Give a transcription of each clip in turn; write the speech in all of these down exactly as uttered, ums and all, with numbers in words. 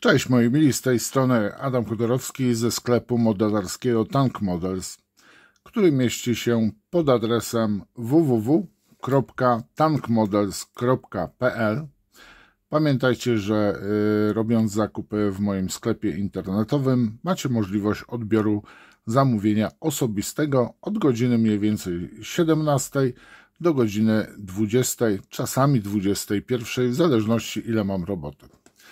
Cześć moi mili, z tej strony Adam Chodorowski ze sklepu modelarskiego Tank Models, który mieści się pod adresem w w w kropka tank models kropka p l. Pamiętajcie, że y, robiąc zakupy w moim sklepie internetowym macie możliwość odbioru zamówienia osobistego od godziny mniej więcej siedemnastej do godziny dwudziestej, czasami dwudziestej pierwszej, w zależności ile mam roboty.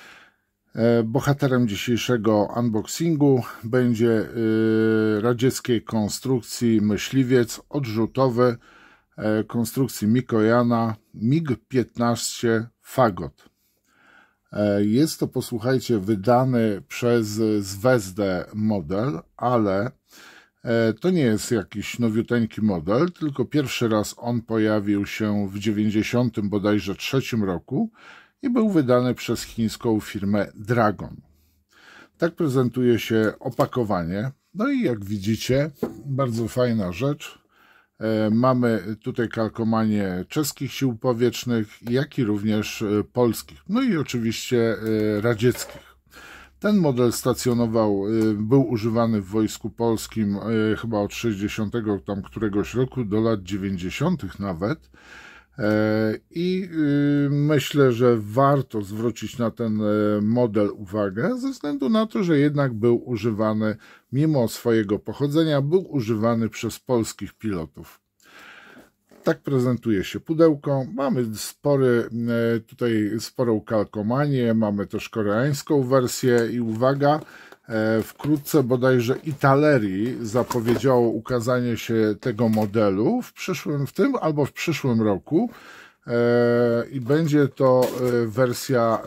Bohaterem dzisiejszego unboxingu będzie radzieckiej konstrukcji myśliwiec odrzutowy konstrukcji Mikoyana mig piętnaście Fagot. Jest to, posłuchajcie, wydany przez Zvezdę model, ale to nie jest jakiś nowiuteńki model, tylko pierwszy raz on pojawił się w dziewięćdziesiątym bodajże trzecim roku i był wydany przez chińską firmę Dragon. Tak prezentuje się opakowanie. No i jak widzicie, bardzo fajna rzecz. E, mamy tutaj kalkomanię czeskich sił powietrznych, jak i również polskich. No i oczywiście e, radzieckich. Ten model stacjonował, e, był używany w Wojsku Polskim e, chyba od sześćdziesiątego tam któregoś roku do lat dziewięćdziesiątych nawet. I myślę, że warto zwrócić na ten model uwagę, ze względu na to, że jednak był używany, mimo swojego pochodzenia, był używany przez polskich pilotów. Tak prezentuje się pudełko. Mamy spory, tutaj sporą kalkomanię, mamy też koreańską wersję i uwaga, wkrótce bodajże Italerii zapowiedziało ukazanie się tego modelu w przyszłym, w tym albo w przyszłym roku i będzie to wersja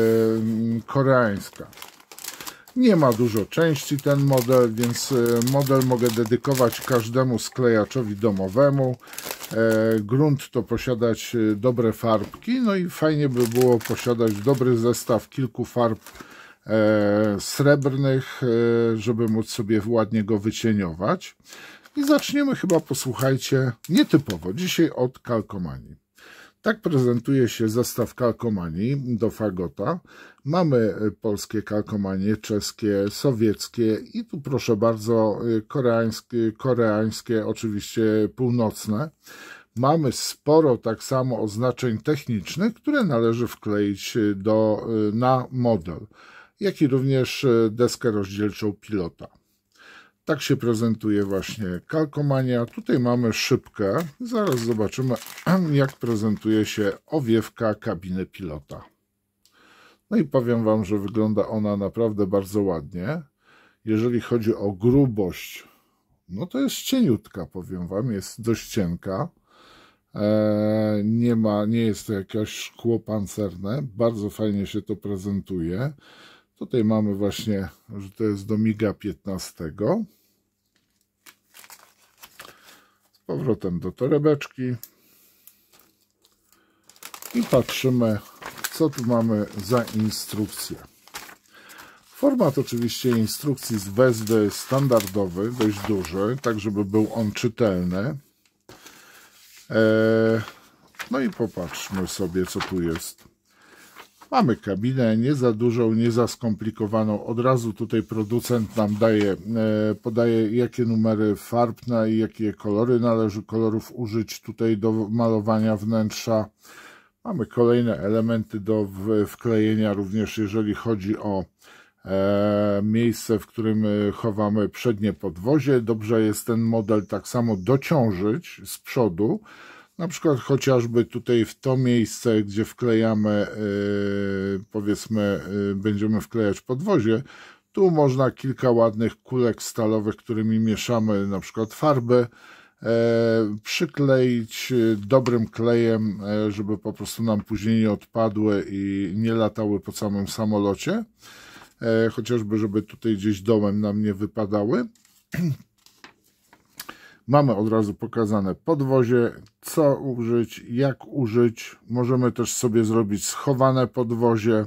koreańska. Nie ma dużo części ten model, więc model mogę dedykować każdemu sklejaczowi domowemu. Grunt to posiadać dobre farbki, no i fajnie by było posiadać dobry zestaw kilku farb E, srebrnych, e, żeby móc sobie ładnie go wycieniować. I zaczniemy chyba, posłuchajcie, nietypowo, dzisiaj od kalkomanii. Tak prezentuje się zestaw kalkomanii do Fagota. Mamy polskie kalkomanie, czeskie, sowieckie i tu proszę bardzo koreańskie, koreańskie oczywiście północne. Mamy sporo tak samo oznaczeń technicznych, które należy wkleić do, na model, jak i również deskę rozdzielczą pilota. Tak się prezentuje właśnie kalkomania. Tutaj mamy szybkę. Zaraz zobaczymy, jak prezentuje się owiewka kabiny pilota. No i powiem Wam, że wygląda ona naprawdę bardzo ładnie. Jeżeli chodzi o grubość, no to jest cieniutka, powiem Wam, jest dość cienka. Nie ma, nie jest to jakieś szkło pancerne. Bardzo fajnie się to prezentuje. Tutaj mamy właśnie, że to jest do miga piętnastego. Z powrotem do torebeczki. I patrzymy, co tu mamy za instrukcję. Format oczywiście instrukcji z Zvezdy standardowy, dość duży, tak żeby był on czytelny. No i popatrzmy sobie, co tu jest. Mamy kabinę nie za dużą, nie za skomplikowaną. Od razu tutaj producent nam daje, podaje, jakie numery farb na i jakie kolory należy kolorów użyć tutaj do malowania wnętrza. Mamy kolejne elementy do wklejenia, również jeżeli chodzi o miejsce, w którym chowamy przednie podwozie. Dobrze jest ten model tak samo dociążyć z przodu. Na przykład chociażby tutaj w to miejsce, gdzie wklejamy, yy, powiedzmy, yy, będziemy wklejać podwozie, tu można kilka ładnych kulek stalowych, którymi mieszamy na przykład farby, yy, przykleić dobrym klejem, yy, żeby po prostu nam później nie odpadły i nie latały po całym samolocie, yy, chociażby żeby tutaj gdzieś dołem nam nie wypadały. Mamy od razu pokazane podwozie, co użyć, jak użyć. Możemy też sobie zrobić schowane podwozie.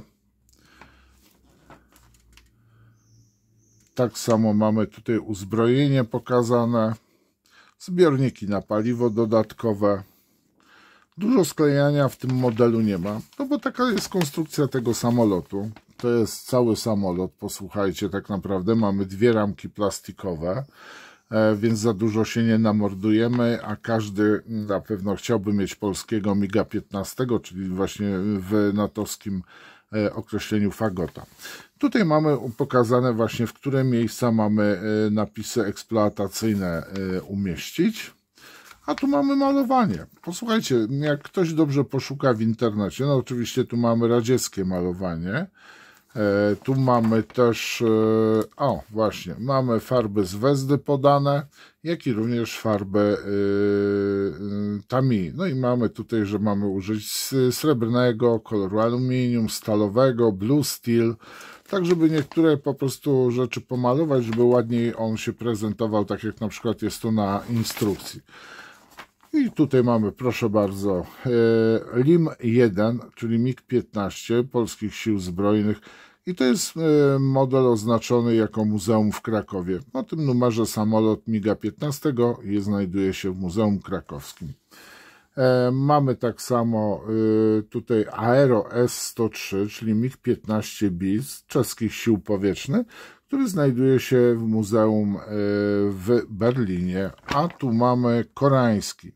Tak samo mamy tutaj uzbrojenie pokazane. Zbiorniki na paliwo dodatkowe. Dużo sklejania w tym modelu nie ma, no bo taka jest konstrukcja tego samolotu. To jest cały samolot, posłuchajcie, tak naprawdę mamy dwie ramki plastikowe, więc za dużo się nie namordujemy, a każdy na pewno chciałby mieć polskiego miga piętnaście, czyli właśnie w natowskim określeniu Fagota. Tutaj mamy pokazane właśnie, w które miejsca mamy napisy eksploatacyjne umieścić. A tu mamy malowanie. Posłuchajcie, jak ktoś dobrze poszuka w internecie, no oczywiście tu mamy radzieckie malowanie. E, tu mamy też, e, o właśnie, mamy farby z Wezdy podane, jak i również farby e, e, Tamiya. No i mamy tutaj, że mamy użyć srebrnego, koloru aluminium, stalowego, blue steel, tak żeby niektóre po prostu rzeczy pomalować, żeby ładniej on się prezentował, tak jak na przykład jest tu na instrukcji. I tutaj mamy, proszę bardzo, L I M jeden, czyli mig piętnaście Polskich Sił Zbrojnych. I to jest model oznaczony jako muzeum w Krakowie. O tym numerze samolot miga piętnaście je znajduje się w Muzeum Krakowskim. Mamy tak samo tutaj Aero S sto trzy, czyli mig piętnaście bis Czeskich Sił Powietrznych, który znajduje się w Muzeum w Berlinie, a tu mamy koreański.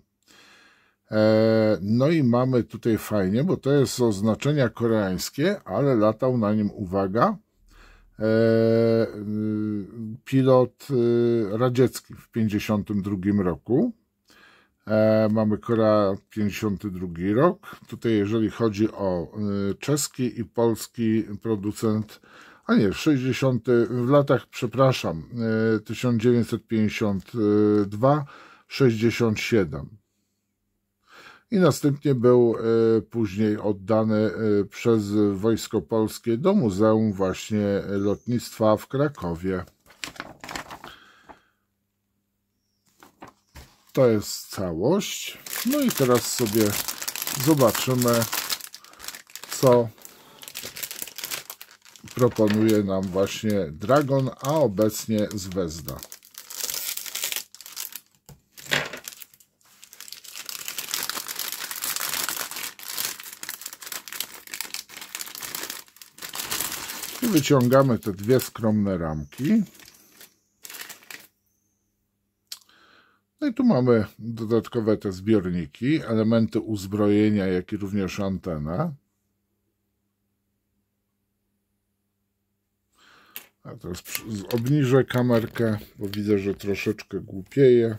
No i mamy tutaj fajnie, bo to jest oznaczenia koreańskie, ale latał na nim, uwaga, pilot radziecki w pięćdziesiątym drugim roku. Mamy Korea pięćdziesiąty drugi rok. Tutaj jeżeli chodzi o czeski i polski producent, a nie, w sześćdziesiątym w latach, przepraszam, tysiąc dziewięćset pięćdziesiąty drugi sześćdziesiąt siedem. I następnie był później oddany przez Wojsko Polskie do Muzeum właśnie Lotnictwa w Krakowie. To jest całość. No i teraz sobie zobaczymy, co proponuje nam właśnie Dragon, a obecnie Zvezda. I wyciągamy te dwie skromne ramki. No i tu mamy dodatkowe te zbiorniki, elementy uzbrojenia, jak i również antenę. A teraz obniżę kamerkę, bo widzę, że troszeczkę głupieje.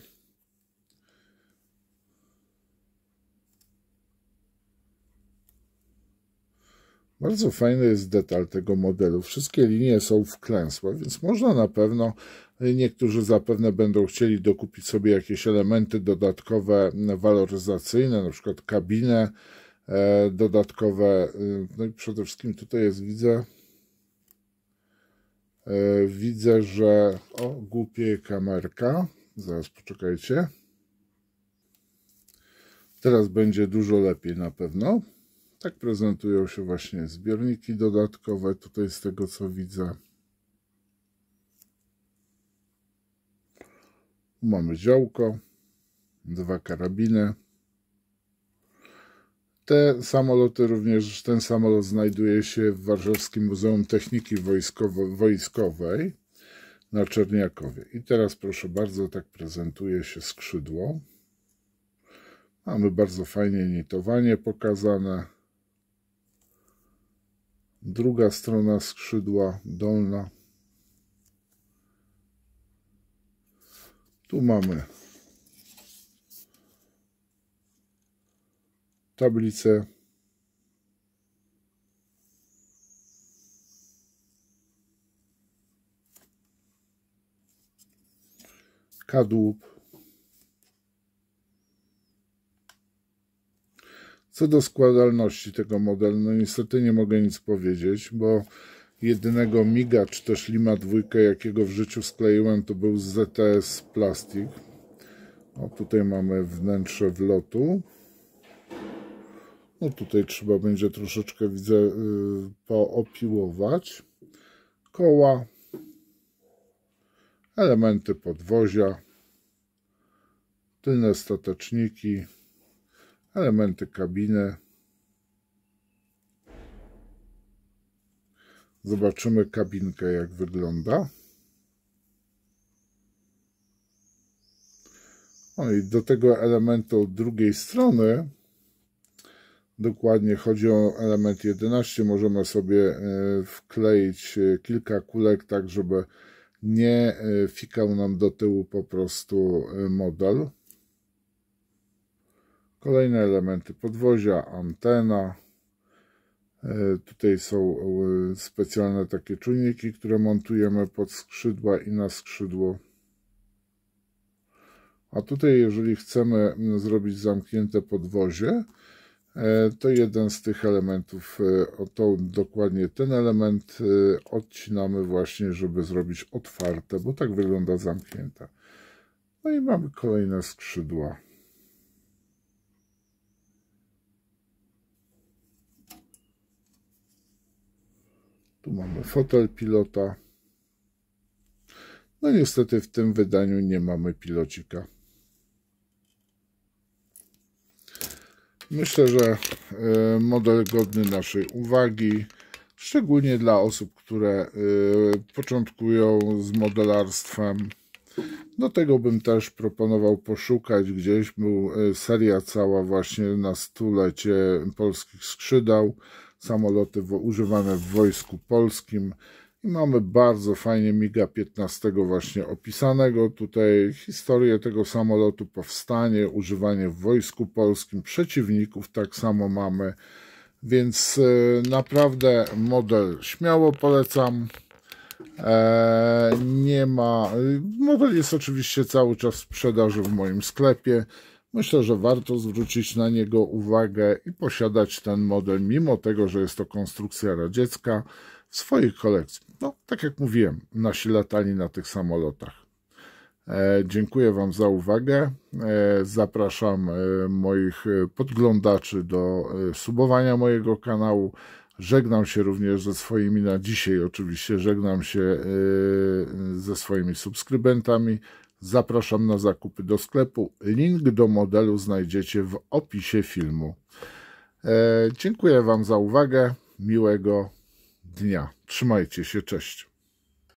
Bardzo fajny jest detal tego modelu. Wszystkie linie są wklęsłe, więc można na pewno, niektórzy zapewne będą chcieli dokupić sobie jakieś elementy dodatkowe, waloryzacyjne, na przykład kabinę e, dodatkowe. No i przede wszystkim tutaj jest, widzę, e, widzę, że o, głupieje kamerka. Zaraz poczekajcie. Teraz będzie dużo lepiej na pewno. Tak prezentują się właśnie zbiorniki dodatkowe, tutaj z tego co widzę. Mamy działko, dwa karabiny. Te samoloty również, ten samolot znajduje się w Warszawskim Muzeum Techniki Wojskowo Wojskowej na Czerniakowie. I teraz proszę bardzo, tak prezentuje się skrzydło. Mamy bardzo fajnie nitowanie pokazane. Druga strona skrzydła, dolna. Tu mamy tablicę. Kadłub. Co do składalności tego modelu, no niestety nie mogę nic powiedzieć, bo jedynego miga, czy też Lima dwójkę, jakiego w życiu skleiłem, to był z Z T S Plastik. O, tutaj mamy wnętrze wlotu. No tutaj trzeba będzie troszeczkę, widzę, yy, poopiłować. Koła. Elementy podwozia. Tylne stateczniki. Elementy kabiny. Zobaczymy kabinkę, jak wygląda. No i do tego elementu od drugiej strony, dokładnie chodzi o element jedenaście, możemy sobie wkleić kilka kulek, tak żeby nie fikał nam do tyłu po prostu model. Kolejne elementy podwozia, antena. Tutaj są specjalne takie czujniki, które montujemy pod skrzydła i na skrzydło. A tutaj, jeżeli chcemy zrobić zamknięte podwozie, to jeden z tych elementów, oto dokładnie ten element odcinamy właśnie, żeby zrobić otwarte, bo tak wygląda zamknięte. No i mamy kolejne skrzydła. Tu mamy fotel pilota. No niestety w tym wydaniu nie mamy pilocika. Myślę, że model godny naszej uwagi, szczególnie dla osób, które początkują z modelarstwem. Do tego bym też proponował poszukać gdzieś, był seria cała właśnie na stulecie polskich skrzydeł, samoloty używane w Wojsku Polskim. I mamy bardzo fajnie miga piętnaście właśnie opisanego. Tutaj historię tego samolotu, powstanie, używanie w Wojsku Polskim, przeciwników tak samo mamy. Więc naprawdę model śmiało polecam. Nie ma... Model jest oczywiście cały czas w sprzedaży w moim sklepie. Myślę, że warto zwrócić na niego uwagę i posiadać ten model, mimo tego, że jest to konstrukcja radziecka, w swojej kolekcji. No, tak jak mówiłem, nasi latali na tych samolotach. E, dziękuję Wam za uwagę. E, zapraszam e, moich podglądaczy do e, subowania mojego kanału. Żegnam się również ze swoimi, na dzisiaj oczywiście, żegnam się e, ze swoimi subskrybentami. Zapraszam na zakupy do sklepu. Link do modelu znajdziecie w opisie filmu. E, dziękuję Wam za uwagę. Miłego dnia. Trzymajcie się. Cześć.